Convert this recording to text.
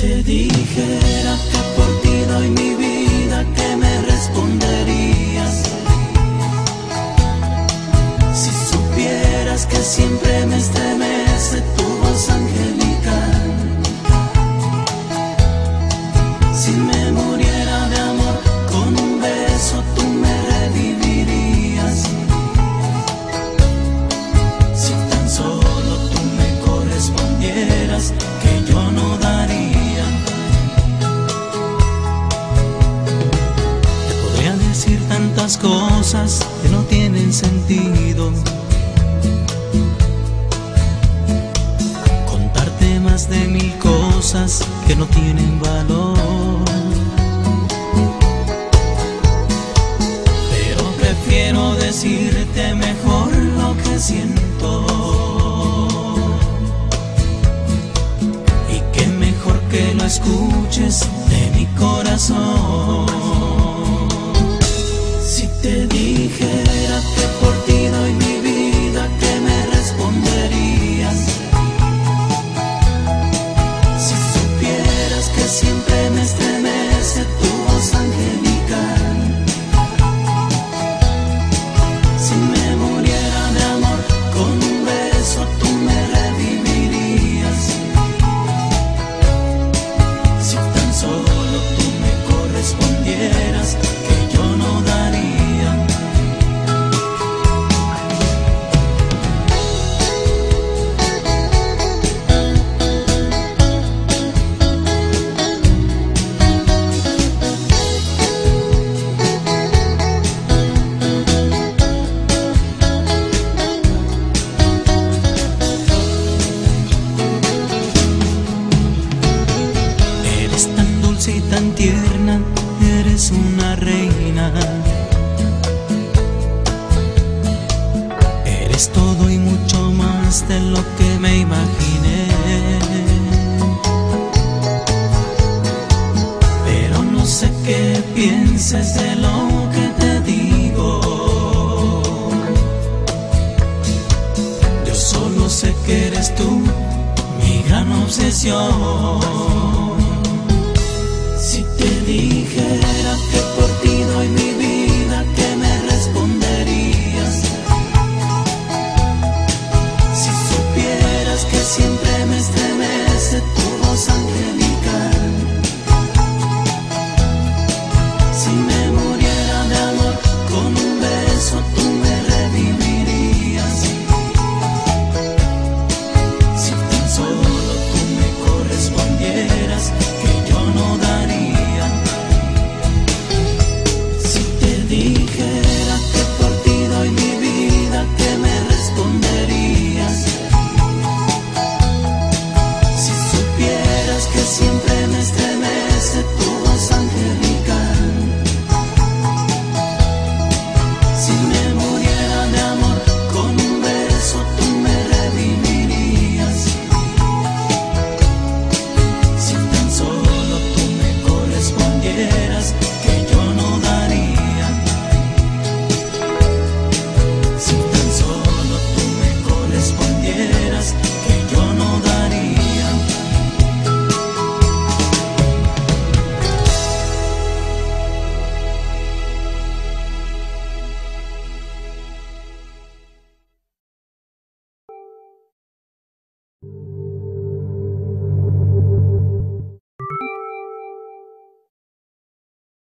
te dijera que por ti doy mi vida, ¿qué me responderías? Si supieras que siempre me estremece tu voz angelical. Si me muriera de amor, con un beso tú me revivirías. Si tan solo tú me correspondieras, que yo no daría. Te podría decir tantas cosas que no tienen sentido, contarte más de 1000 cosas que no tienen valor, pero prefiero decirte mejor lo que siento. Y qué mejor que lo escuches de mi corazón. Si te dijera que por ti doy mi vida, ¿qué me responderías? Si supieras que siempre me estremece tu voz angelical. Si me muriera de amor, con un beso tú me revivirías. Si tan solo tú me correspondieras, que yo no daría. Eres tan dulce y tan tierna, eres una reina. Eres todo y mucho más de lo que me imaginé. Pero no sé qué pienses de lo que te digo. Yo solo sé que eres tú, mi gran obsesión. Si te dijera que por ti doy mi vida, ¿qué me responderías? Si supieras que siempre me estremece tu voz angelical. Si me